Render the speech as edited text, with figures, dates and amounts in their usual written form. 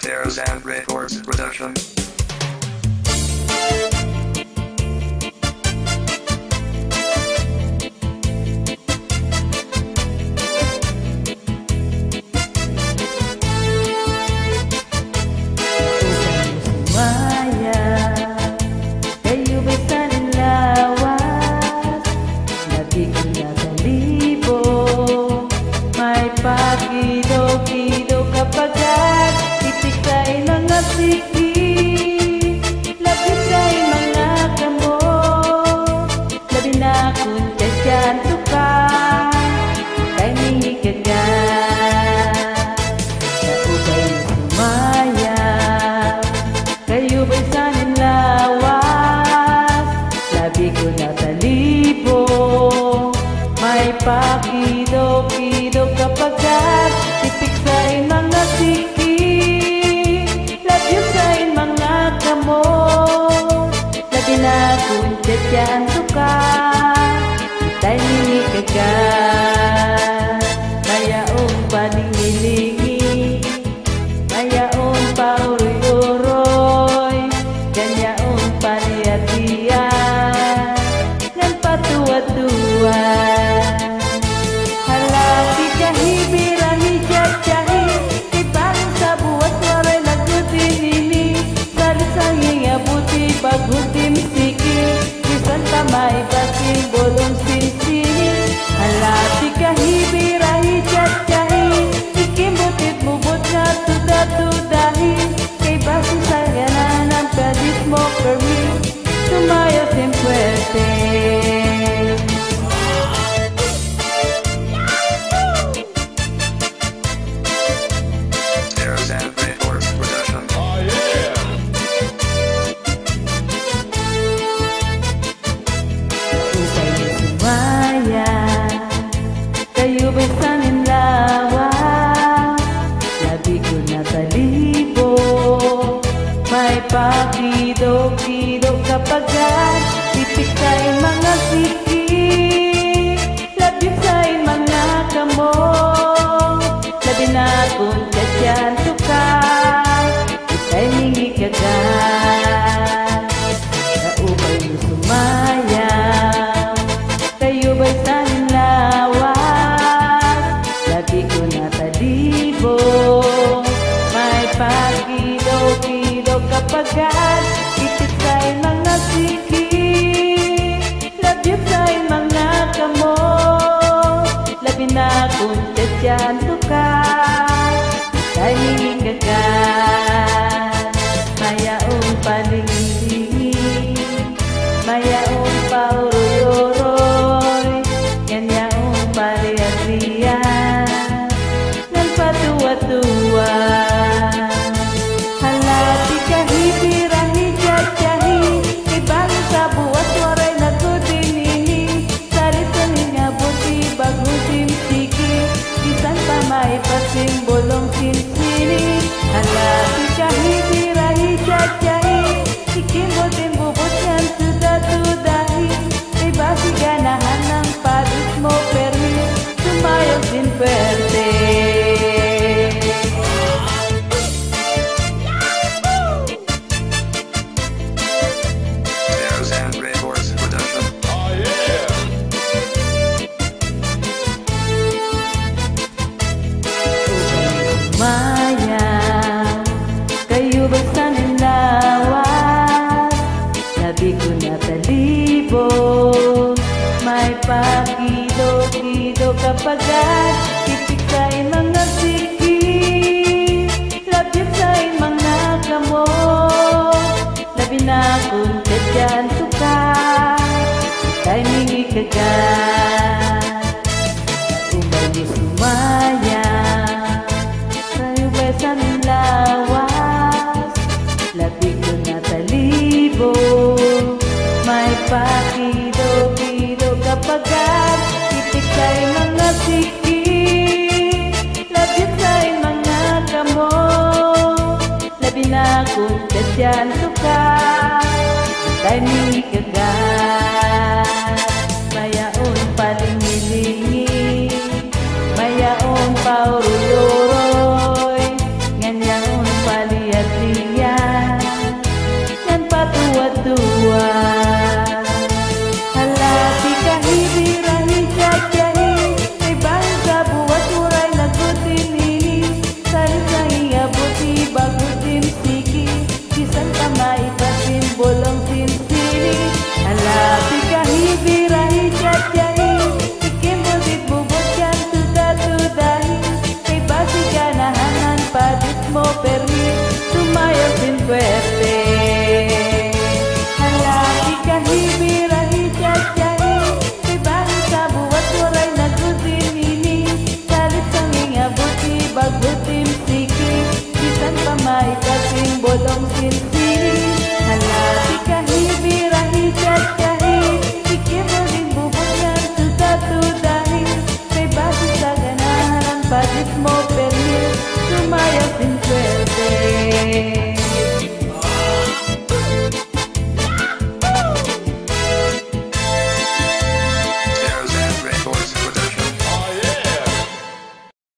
Stairs and Records production. Pakido-kido kapag itik sa'y mga siki, lapit sa'y mga kamot, labi na kung kasyanto ka, kay nihikaga. Naubay na sumaya, kayo ba'y sanin lawas, labi ko na talibo, may pakido-kido kapag itik sa'y mga siki, labi sa'y mga kamot, labi na kung kasyanto ka, ita'y nihikaga. Mayaong palingilingi, mayaong pauroy-uroy, ganyaong paliatian, ngan patuwa-tuwa. Halati kahibirahi jajahi, ibang sa buwas waray nagkutinini, salit-sanging abuti baghutim siki, kisan tamay basing bolong sinsini. Halati kahibirahi jajahi, ikimbutit mubot nga tuda-tudahi, kay basi sa ganan ang pedis mo permi, sumayo sin puerte. Kayo ba'y sanin lawas, labi ko na talibo, may pakido-kido kapag itik sa'y mga siki, labi sa'y mga kamot, labi na kung kasyanto ka, ita'y nihikaga. Naubay mo sumaya, kayo ba'y sanin lawas, labi ko na talibo, may pakido-kido kapag itik sa'y mga siki, labi sa'y mga kamot, labi na kung kasyanto ka, ita'y nihikaga. Mayaong palingilingi, mayaong pauroy-uroy, ganyaong paliatian, ngan patuwa-tuwa. Halati kahibirahi jajahi, ibang sa buwas waray nagkutinini, salit-saling abuti baghutim siki, bisan pa may pasing bolong sinsini. Halati kahibirahi jajahi, ikimbutin bubot yan tuda-tudahi, ibasi ganahan ng padus mo permi, sumayo sin puerte. Stairs and Records production. Maya, kayo ba'y sanin lawas, labi ko na talibo, may pakido-kido kapag itik sa'y mga siki, labi sa'y mga kamot, labi na kung kasyanto ka, ita'y nihikaga. Naubay mo sumaya, kayo ba'y sanin lawas, labi ko na talibo, may pakido-kido kapag itik sa'y mga siki, labi sa'y mga kamot, labi na kung kasyanto ka, ita'y nihikaga. Mayaon palingilingi, mayaon pauroy-uroy, ganyaon pali kasing bodong sinsi